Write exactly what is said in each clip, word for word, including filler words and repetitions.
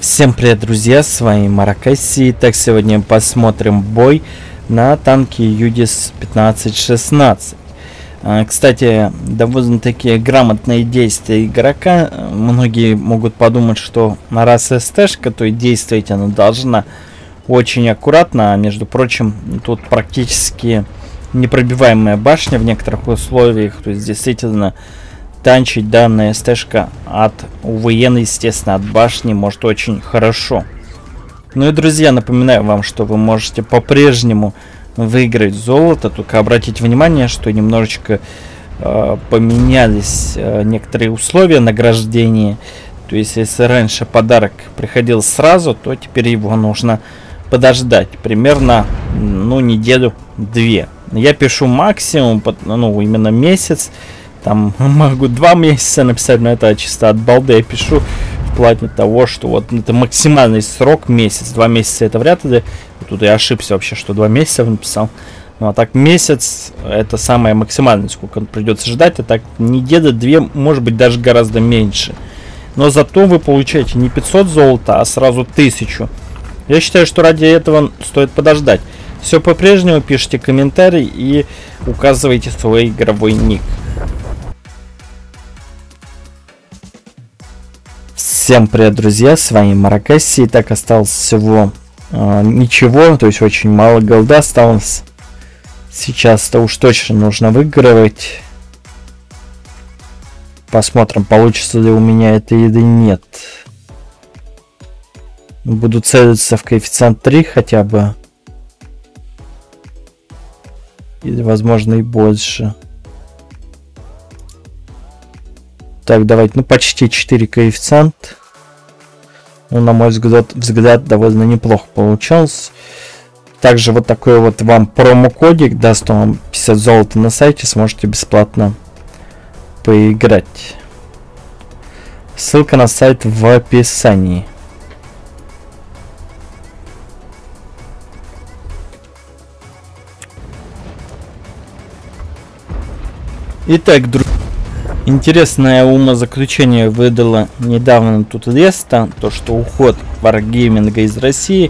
Всем привет, друзья, с вами Маракаси. Так, сегодня посмотрим бой на танке Юдис пятнадцать шестнадцать. Кстати, довольно-таки грамотные действия игрока. Многие могут подумать, что на раз СТшка, то и действовать она должна очень аккуратно. А между прочим, тут практически непробиваемая башня в некоторых условиях. То есть действительно танчить данная СТшка от УВН, естественно, от башни может очень хорошо. Ну и, друзья, напоминаю вам, что вы можете по-прежнему выиграть золото. Только обратите внимание, что немножечко э, поменялись э, некоторые условия награждения. То есть, если раньше подарок приходил сразу, то теперь его нужно подождать. Примерно, ну, неделю-две. Я пишу максимум, ну, именно месяц. Там могу два месяца написать, но это чисто от балды я пишу в плане того, что вот это максимальный срок месяц. Два месяца это вряд ли. Тут я ошибся вообще, что два месяца написал. Ну а так месяц это самое максимальное, сколько придется ждать. А так неделя, две, может быть даже гораздо меньше. Но зато вы получаете не пятьсот золота, а сразу тысячу. Я считаю, что ради этого стоит подождать. Все по-прежнему, пишите комментарий и указывайте свой игровой ник. Всем привет, друзья, с вами Маракаси. Так, осталось всего э, ничего, то есть очень мало голда осталось. Сейчас-то уж точно нужно выигрывать. Посмотрим, получится ли у меня это или нет. Буду целиться в коэффициент три хотя бы. Или возможно и больше. Так, давайте, ну почти четыре коэффициент. Ну, на мой взгляд, взгляд, довольно неплохо получалось. Также вот такой вот вам промокодик даст вам пятьдесят золота на сайте. Сможете бесплатно поиграть. Ссылка на сайт в описании. Итак, друзья. Интересное умозаключение выдало недавно тут Леста, то что уход варгейминга из России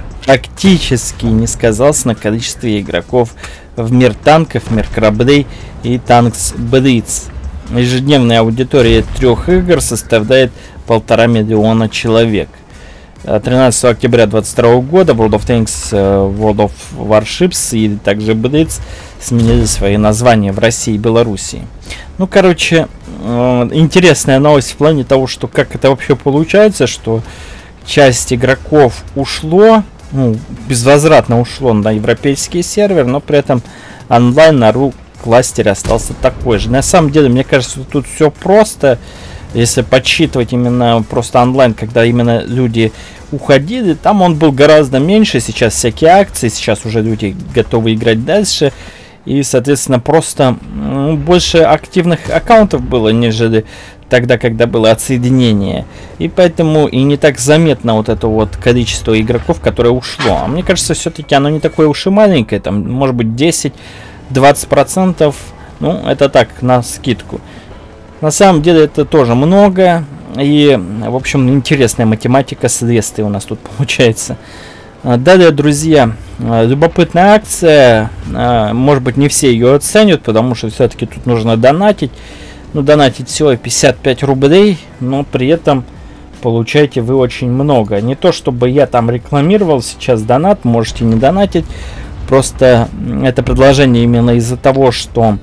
практически не сказался на количестве игроков в мир танков, мир кораблей и танкс Блиц. Ежедневная аудитория трех игр составляет полтора миллиона человек. тринадцатого октября две тысячи двадцать второго года World of Tanks, World of Warships и также Blitz сменили свои названия в России и Белоруссии. Ну, короче, э, интересная новость в плане того, что как это вообще получается, что часть игроков ушло, ну, безвозвратно ушло на европейский сервер, но при этом онлайн на ру кластере остался такой же. На самом деле, мне кажется, тут все просто. Если подсчитывать именно просто онлайн, когда именно люди уходили, там он был гораздо меньше. Сейчас всякие акции, сейчас уже люди готовы играть дальше. И, соответственно, просто ну, больше активных аккаунтов было, нежели тогда, когда было отсоединение. И поэтому и не так заметно вот это вот количество игроков, которое ушло. А мне кажется, все-таки оно не такое уж и маленькое. Там, может быть, десять-двадцать процентов. Ну, это так, на скидку. На самом деле, это тоже много. И, в общем, интересная математика следствия у нас тут получается. Далее, друзья, любопытная акция. Может быть, не все ее оценят, потому что все-таки тут нужно донатить. Ну, донатить всего пятьдесят пять рублей, но при этом получаете вы очень много. Не то, чтобы я там рекламировал сейчас донат, можете не донатить. Просто это предложение именно из-за того, что,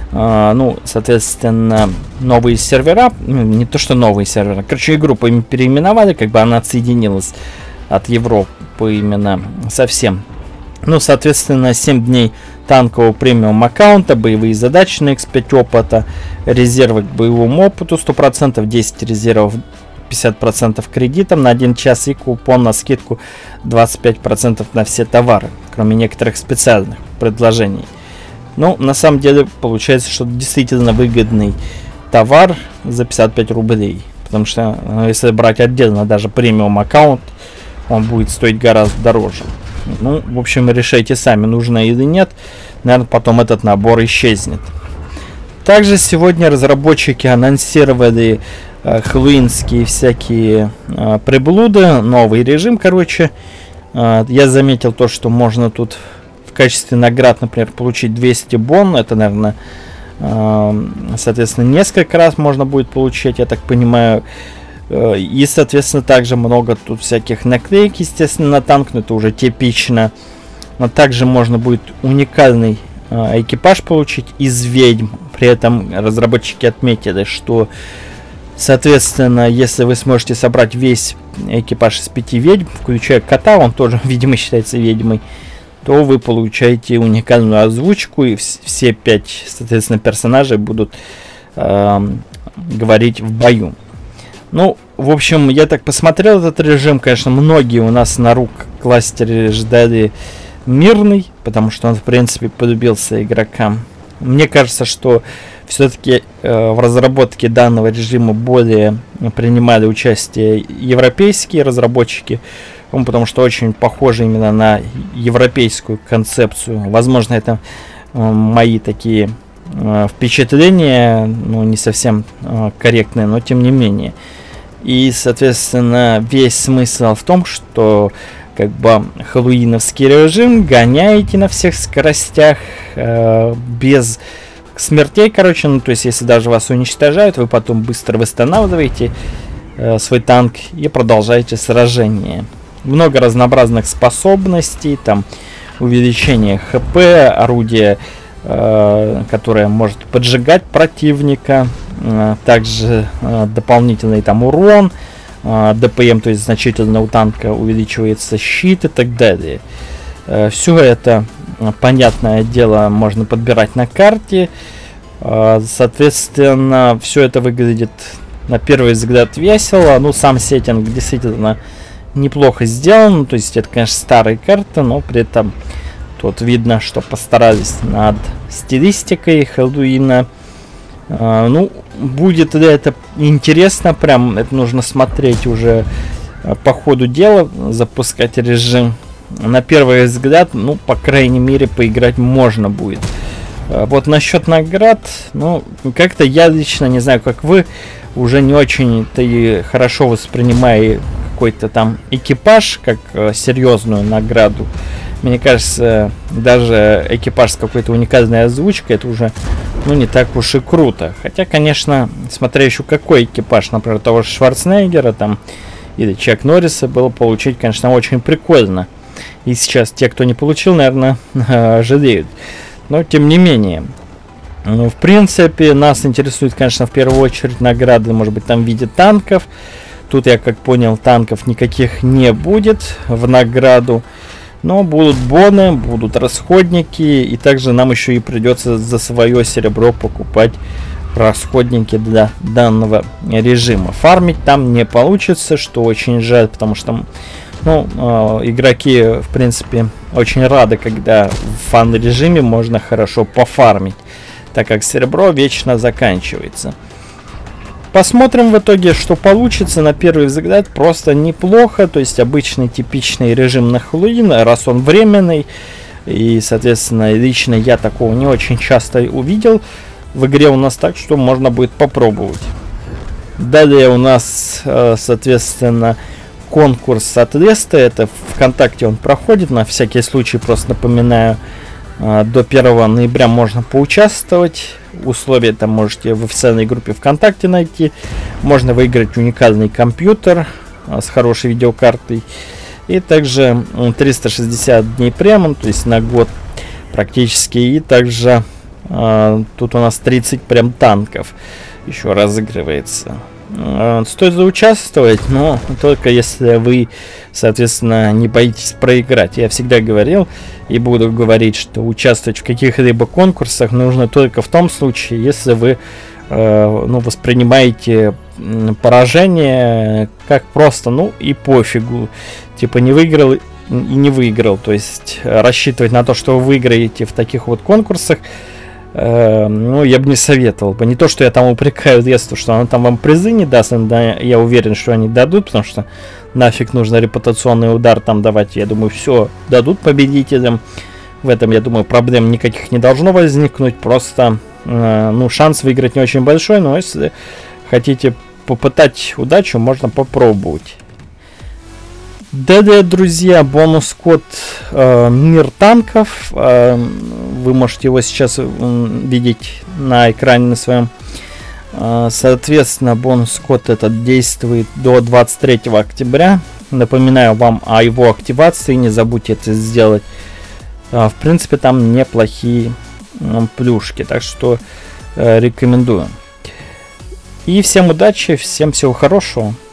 ну, соответственно, новые сервера, ну, не то, что новые сервера, короче, игру переименовали, как бы она отсоединилась от Европы именно совсем. Ну, соответственно, семь дней танкового премиум аккаунта, боевые задачи на икс пять опыта, резервы к боевому опыту сто процентов, десять резервов, пятьдесят процентов кредитом на один час и купон на скидку двадцать пять процентов на все товары, кроме некоторых специальных предложений. Ну, на самом деле, получается, что действительно выгодный товар за пятьдесят пять рублей. Потому что, ну, если брать отдельно даже премиум аккаунт, он будет стоить гораздо дороже. Ну, в общем, решайте сами, нужно или нет. Наверное, потом этот набор исчезнет. Также сегодня разработчики анонсировали э, хэллоуинские всякие э, приблуды, новый режим, короче. Э, я заметил то, что можно тут в качестве наград, например, получить двести бон. Это, наверное, э, соответственно, несколько раз можно будет получить, я так понимаю. Э, и, соответственно, также много тут всяких наклеек, естественно, на танк, но это уже типично. Но также можно будет уникальный э, экипаж получить из ведьм. При этом разработчики отметили, что, соответственно, если вы сможете собрать весь экипаж из пяти ведьм, включая кота, он тоже, видимо, считается ведьмой, то вы получаете уникальную озвучку, и вс все пять, соответственно, персонажей будут э, говорить в бою. Ну, в общем, я так посмотрел этот режим, конечно, многие у нас на рук кластере ждали мирный, потому что он, в принципе, полюбился игрокам. Мне кажется, что все-таки э, в разработке данного режима более принимали участие европейские разработчики, ну, потому что очень похоже именно на европейскую концепцию. Возможно, это э, мои такие э, впечатления, ну, не совсем э, корректные, но тем не менее. И, соответственно, весь смысл в том, что как бы хэллоуиновский режим гоняете на всех скоростях э, без смертей, короче, ну то есть если даже вас уничтожают, вы потом быстро восстанавливаете э, свой танк и продолжаете сражение. Много разнообразных способностей, там увеличение хп, орудие, э, которое может поджигать противника, э, также э, дополнительный там урон, ДПМ, то есть значительно у танка увеличивается щит и так далее. Все это, понятное дело, можно подбирать на карте. Соответственно, все это выглядит на первый взгляд весело. Ну, сам сеттинг действительно неплохо сделан. То есть это, конечно, старая карта, но при этом тут видно, что постарались над стилистикой Хэллоуина. Uh, ну, будет ли это интересно, прям это нужно смотреть уже uh, по ходу дела, запускать режим. На первый взгляд, ну, по крайней мере, поиграть можно будет. Uh, вот насчет наград, ну, как-то я лично, не знаю, как вы, уже не очень-то и хорошо воспринимаю какой-то там экипаж как uh, серьезную награду. Мне кажется, даже экипаж с какой-то уникальной озвучкой, это уже, ну, не так уж и круто. Хотя, конечно, смотря еще какой экипаж, например, того же Шварценеггера там, или Чак Норриса, было получить, конечно, очень прикольно. И сейчас те, кто не получил, наверное, жалеют. Но, тем не менее, ну, в принципе, нас интересует, конечно, в первую очередь награды, может быть, там в виде танков. Тут, я как понял, танков никаких не будет в награду. Но будут боны, будут расходники, и также нам еще и придется за свое серебро покупать расходники для данного режима. Фармить там не получится, что очень жаль, потому что, ну, э, игроки, в принципе, очень рады, когда в фан-режиме можно хорошо пофармить, так как серебро вечно заканчивается. Посмотрим в итоге, что получится. На первый взгляд просто неплохо. То есть обычный типичный режим на Хэллоуин, раз он временный. И, соответственно, лично я такого не очень часто увидел в игре у нас, так что можно будет попробовать. Далее у нас, соответственно, конкурс от Леста. Это ВКонтакте он проходит. На всякий случай просто напоминаю, до первого ноября можно поучаствовать. Условия там можете в официальной группе ВКонтакте найти. Можно выиграть уникальный компьютер с хорошей видеокартой. И также триста шестьдесят дней премиум, то есть на год практически. И также э, тут у нас тридцать прям танков еще разыгрывается. Э, стоит заучаствовать, но только если вы, соответственно, не боитесь проиграть. Я всегда говорил и буду говорить, что участвовать в каких-либо конкурсах нужно только в том случае, если вы э, ну, воспринимаете поражение как просто, ну и пофигу, типа не выиграл и не выиграл. То есть рассчитывать на то, что вы выиграете в таких вот конкурсах, э, ну я бы не советовал бы. Не то, что я там упрекаю Лесту, что она там вам призы не даст, да, я уверен, что они дадут, потому что нафиг нужно репутационный удар там давать. Я думаю, все дадут победителям. В этом, я думаю, проблем никаких не должно возникнуть. Просто, э, ну, шанс выиграть не очень большой, но если хотите попытать удачу можно попробовать. Да-да, друзья, бонус-код э, Мир танков. Э, вы можете его сейчас э, видеть на экране на своем. Э, соответственно, бонус-код этот действует до двадцать третьего октября. Напоминаю вам о его активации, не забудьте это сделать. Э, в принципе, там неплохие э, плюшки, так что э, рекомендую. И всем удачи, всем всего хорошего.